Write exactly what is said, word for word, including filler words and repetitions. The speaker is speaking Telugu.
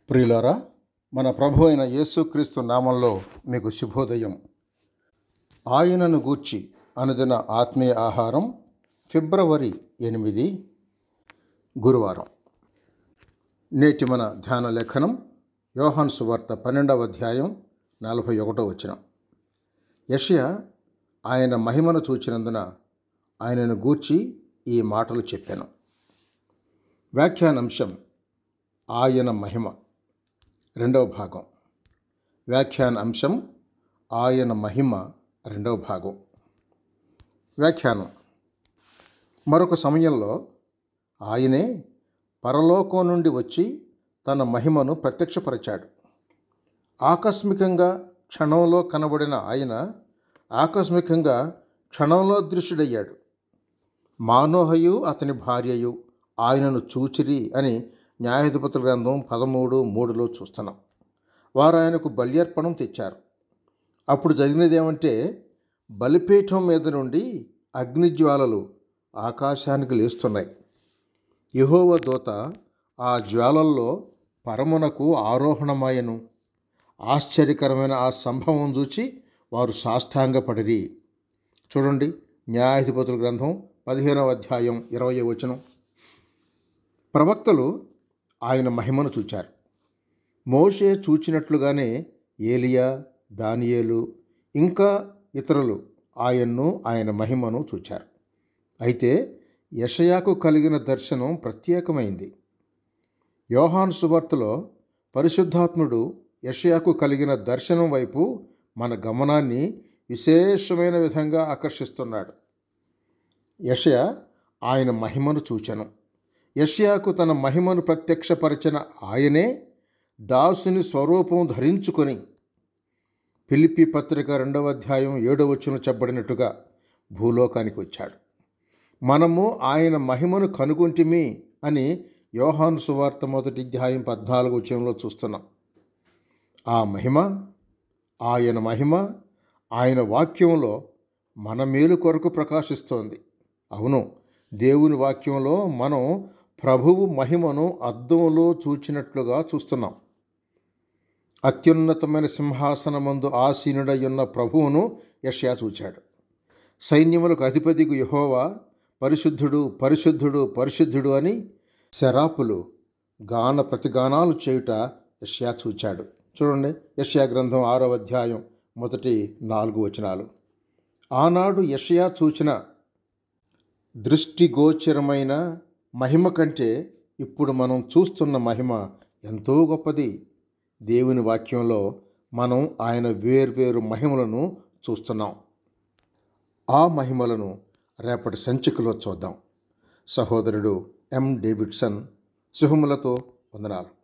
ప్రియులారా, మన ప్రభు అయిన యేసుక్రీస్తు నామంలో మీకు శుభోదయం. ఆయనను గూర్చి అనుదిన ఆత్మీయ ఆహారం, ఫిబ్రవరి ఎనిమిది, గురువారం. నేటి మన ధ్యాన లేఖనం యోహాను సువార్త పన్నెండవ అధ్యాయం నలభై ఒకటో వచనం. యెషయా ఆయన మహిమను చూచినందున ఆయనను గూర్చి ఈ మాటలు చెప్పాను. వ్యాఖ్యానాంశం ఆయన మహిమ. రెండవ భాగం. వ్యాఖ్యాన అంశం ఆయన మహిమ, రెండవ భాగం. వ్యాఖ్యానం. మరొక సమయంలో ఆయనే పరలోకం నుండి వచ్చి తన మహిమను ప్రత్యక్షపరిచాడు. ఆకస్మికంగా క్షణంలో కనబడిన ఆయన ఆకస్మికంగా క్షణంలో దృశ్యుడయ్యాడు. మానోహయు అతని భార్యయు ఆయనను చూచిరి అని న్యాయాధిపతుల గ్రంథం పదమూడు మూడులో చూస్తున్నాం. వారు ఆయనకు బల్యర్పణం తెచ్చారు. అప్పుడు జరిగినదేమంటే, బలిపీఠం మీద నుండి అగ్నిజ్వాలలు ఆకాశానికి లేస్తున్నాయి. యెహోవా దూత ఆ జ్వాలల్లో పరమునకు ఆరోహణమాయను. ఆశ్చర్యకరమైన ఆ సంభవం చూచి వారు సాష్టాంగపడిరి. చూడండి, న్యాయాధిపతుల గ్రంథం పదిహేనవ అధ్యాయం ఇరవై వచనం. ప్రవక్తలు ఆయన మహిమను చూచారు. మోషే చూచినట్లుగానే ఏలియా, దానియేలు ఇంకా ఇతరులు ఆయన్ను ఆయన మహిమను చూచారు. అయితే యెషయాకు కలిగిన దర్శనం ప్రత్యేకమైంది. యోహాను సువార్తలో పరిశుద్ధాత్ముడు యెషయాకు కలిగిన దర్శనం వైపు మన గమనాన్ని విశేషమైన విధంగా ఆకర్షిస్తున్నాడు. యెషయా ఆయన మహిమను చూచెను. యెషయాకు తన మహిమను ప్రత్యక్షపరిచిన ఆయనే దాసుని స్వరూపం ధరించుకొని ఫిలిప్పీ పత్రిక రెండవ అధ్యాయం ఏడవ వచనం చెప్పబడినట్టుగా భూలోకానికి వచ్చాడు. మనము ఆయన మహిమను కనుగొంటిమి అని యోహాను సువార్త మొదటి అధ్యాయం పద్నాలుగు వచనంలో చూస్తున్నాం. ఆ మహిమ, ఆయన మహిమ ఆయన వాక్యంలో మన మేలు కొరకు ప్రకాశిస్తోంది. అవును, దేవుని వాక్యంలో మనం ప్రభువు మహిమను అద్దంలో చూచినట్లుగా చూస్తున్నాం. అత్యున్నతమైన సింహాసనమందు ఆసీనుడై ఉన్న ప్రభువును యెషయా చూచాడు. సైన్యములకు అధిపతికు యెహోవా పరిశుద్ధుడు, పరిశుద్ధుడు, పరిశుద్ధుడు అని శరాపులు గాన ప్రతిగానాలు చేయుట యెషయా చూచాడు. చూడండి, యెషయా గ్రంథం ఆరవ అధ్యాయం మొదటి నాలుగు వచనాలు. ఆనాడు యెషయా చూచిన దృష్టిగోచరమైన మహిమ కంటే ఇప్పుడు మనం చూస్తున్న మహిమ ఎంతో గొప్పది. దేవుని వాక్యంలో మనం ఆయన వేర్వేరు మహిమలను చూస్తున్నాం. ఆ మహిమలను రేపటి సంచికలో చూద్దాం. సహోదరుడు ఎం డేవిడ్సన్. శుభములతో వందనాలు.